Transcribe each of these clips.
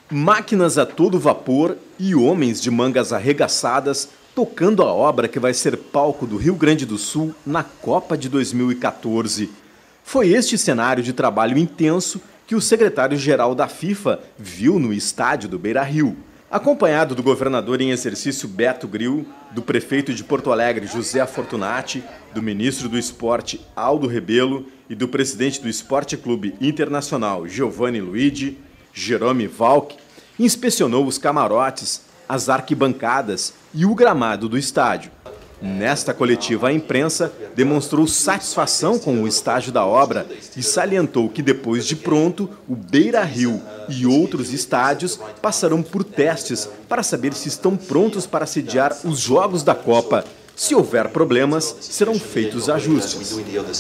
Máquinas a todo vapor e homens de mangas arregaçadas tocando a obra que vai ser palco do Rio Grande do Sul na Copa de 2014. Foi este cenário de trabalho intenso que o secretário-geral da FIFA viu no estádio do Beira-Rio. Acompanhado do governador em exercício Beto Grill, do prefeito de Porto Alegre José Fortunati, do ministro do Esporte Aldo Rebelo e do presidente do Esporte Clube Internacional Giovanni Luigi, Jerome Valk, inspecionou os camarotes, as arquibancadas e o gramado do estádio. Nesta coletiva, a imprensa demonstrou satisfação com o estágio da obra e salientou que depois de pronto, o Beira-Rio e outros estádios passarão por testes para saber se estão prontos para sediar os Jogos da Copa. Se houver problemas, serão feitos ajustes.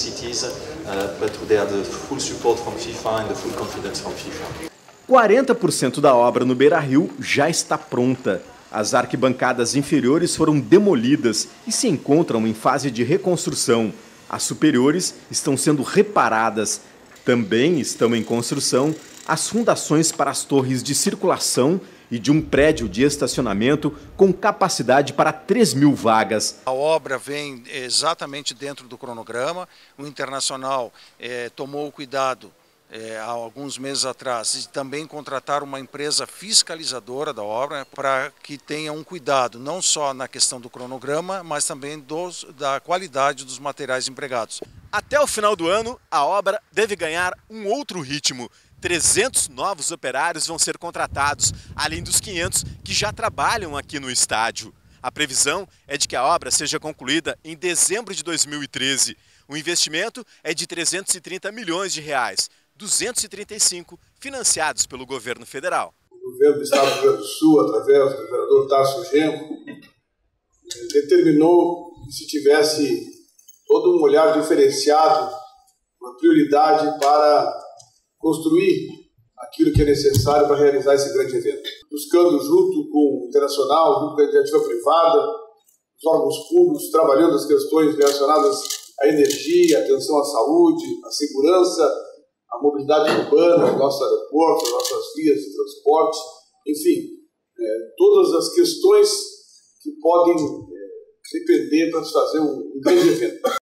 40% da obra no Beira-Rio já está pronta. As arquibancadas inferiores foram demolidas e se encontram em fase de reconstrução. As superiores estão sendo reparadas. Também estão em construção as fundações para as torres de circulação e de um prédio de estacionamento com capacidade para 3.000 vagas. A obra vem exatamente dentro do cronograma. O Internacional tomou o cuidado há alguns meses atrás, e também contratar uma empresa fiscalizadora da obra para que tenha um cuidado não só na questão do cronograma, mas também da qualidade dos materiais empregados. Até o final do ano, a obra deve ganhar um outro ritmo. 300 novos operários vão ser contratados, além dos 500 que já trabalham aqui no estádio. A previsão é de que a obra seja concluída em dezembro de 2013. O investimento é de 330 milhões de reais. 235 financiados pelo governo federal. O governo do estado do Rio Grande do Sul, através do governador Tasso Genro, determinou que se tivesse todo um olhar diferenciado, uma prioridade para construir aquilo que é necessário para realizar esse grande evento. Buscando, junto com o Internacional, junto com a iniciativa privada, os órgãos públicos, trabalhando as questões relacionadas à energia, à atenção à saúde, à segurança, a mobilidade urbana, nossos aeroportos, nossas vias de transporte, enfim, todas as questões que podem depender para se fazer um grande evento.